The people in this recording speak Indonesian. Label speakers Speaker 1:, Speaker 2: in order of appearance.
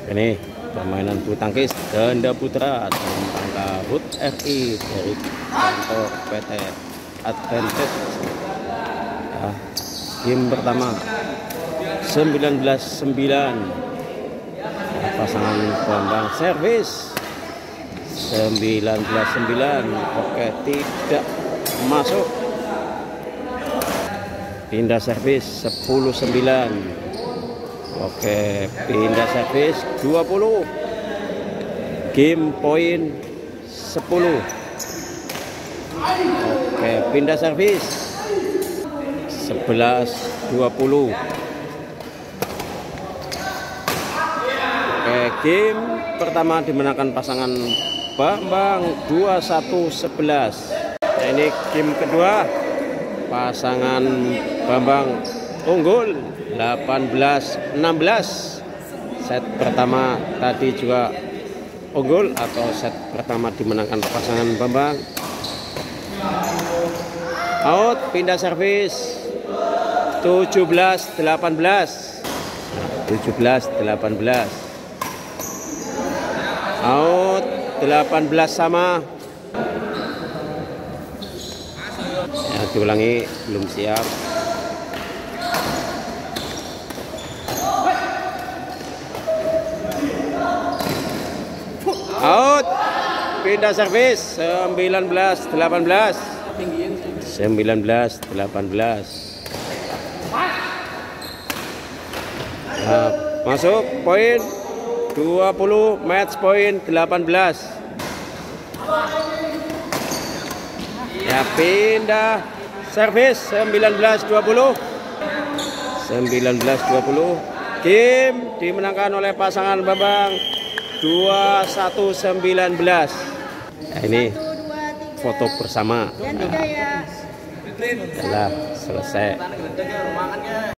Speaker 1: Ini permainan bulu tangkis ganda putra dalam rangka HUT RI dari kantor PT Advantage. Ya, game pertama 19-9. Pasangan Bambang servis 19-9. Oke, tidak masuk. Pindah servis 10-9. Oke, pindah servis 20. Game point 10. Oke, pindah servis 11-20. Oke, game pertama dimenangkan pasangan Bambang 21-11. Nah, ini game kedua pasangan Bambang unggul 18-16. Set pertama tadi juga unggul atau set pertama dimenangkan pasangan Bambang. Out, pindah servis 17-18. 17-18. Out, 18 sama. Ya, diulangi, belum siap. Out, pindah servis 19-18. 19-18. Nah, masuk poin 20, match point 18. Ya, pindah servis 19-20. 19-20. Game dimenangkan oleh pasangan Bambang 21-19. Nah, ini foto bersama. Telah selesai.